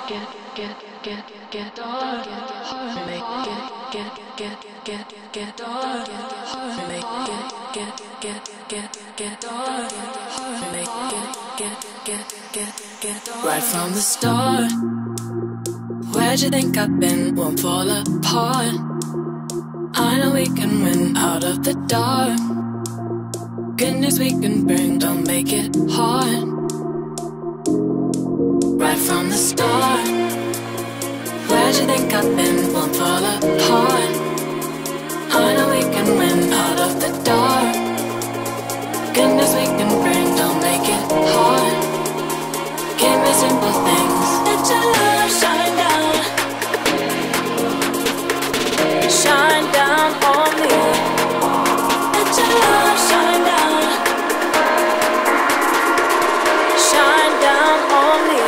get dark, make get dark, make get dark, make get dark. Right from the start, where'd you think I've been? Won't fall apart. I know we can win out of the dark. Goodness we can bring, don't make it hard. Right from the start, where'd you think I've been? Won't fall apart. I know we can win out of the dark. Goodness we can bring, don't make it hard. Give me simple things. Let your love shine down. Shine down on me. Let your love shine down. Shine down on me.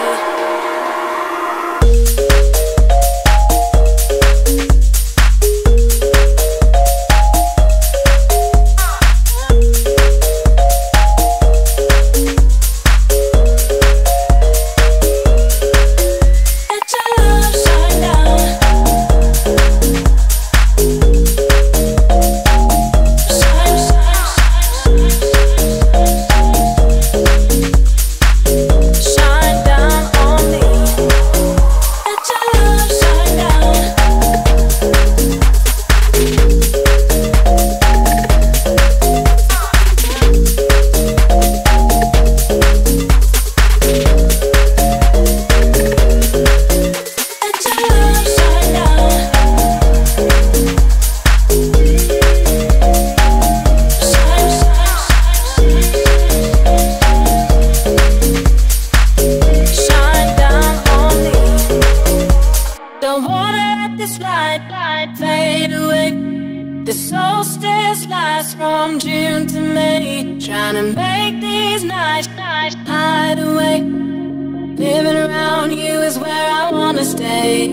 Fade away. The solstice lasts from June to May. Trying to make these nights hide away. Living around you is where I wanna stay.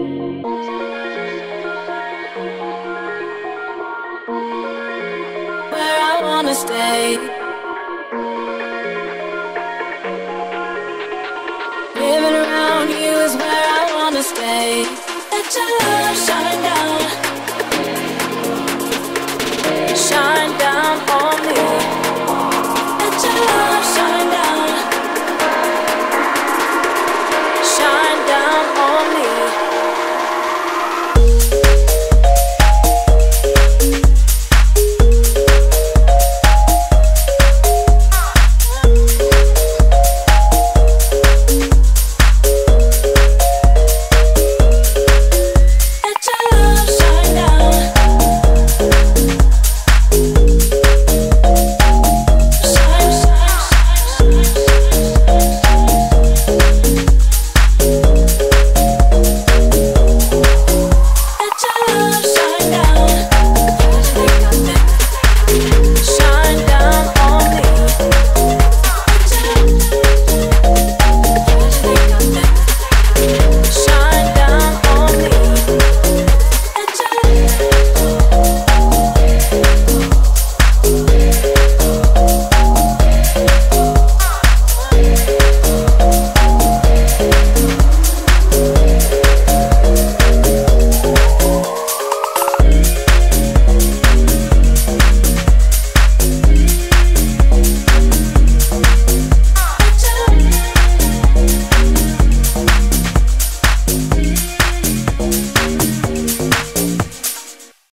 Where I wanna stay. Living around you is where I wanna stay. Let your love shine down.